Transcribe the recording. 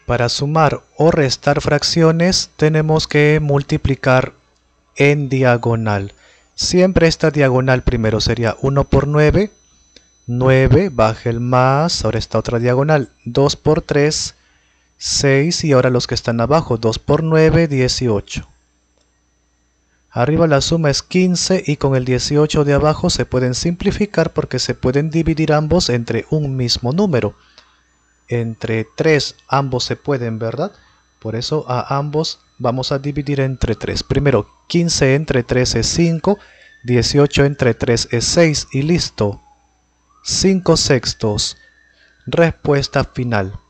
Para sumar o restar fracciones tenemos que multiplicar en diagonal. Siempre esta diagonal primero sería 1 por 9, 9, baja el más, ahora esta otra diagonal, 2 por 3, 6 y ahora los que están abajo, 2 por 9, 18. Arriba la suma es 15 y con el 18 de abajo se pueden simplificar porque se pueden dividir ambos entre un mismo número. Entre 3 ambos se pueden, ¿verdad? Por eso a ambos vamos a dividir entre 3. Primero, 15 entre 3 es 5, 18 entre 3 es 6 y listo. 5 sextos. Respuesta final.